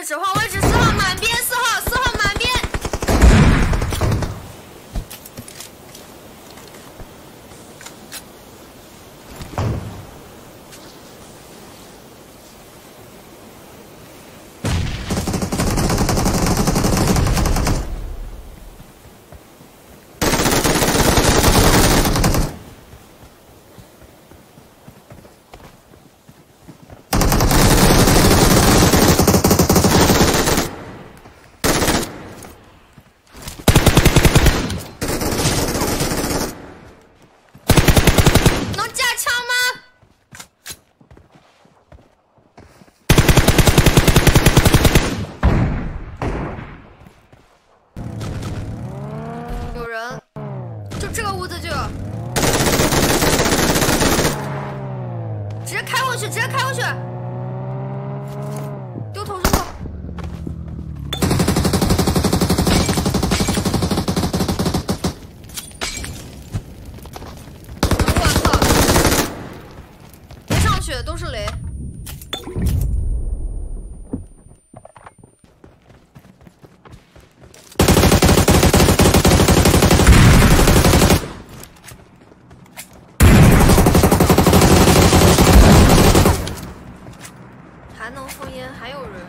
置换位置，4号满编，4号满编。这个屋子就有，直接开过去，丢头。我操！别上去，都是雷。还能封烟，还有人。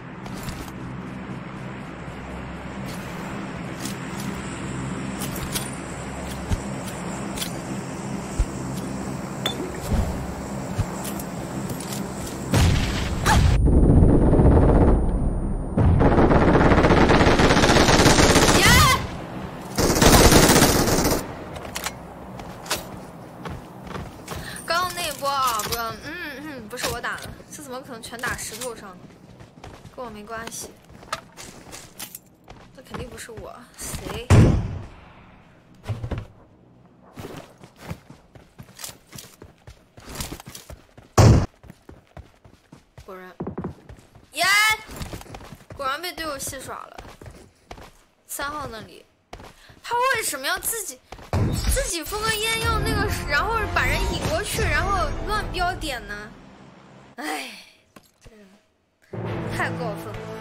刚刚那一波啊，不是我打的，这怎么可能全打石头上呢？跟我没关系，这肯定不是我，谁？果然，耶！果然被队友戏耍了。3号那里，他为什么要自己封个烟用那个，然后把人引过去，然后乱标点呢？哎，这个人太过分了。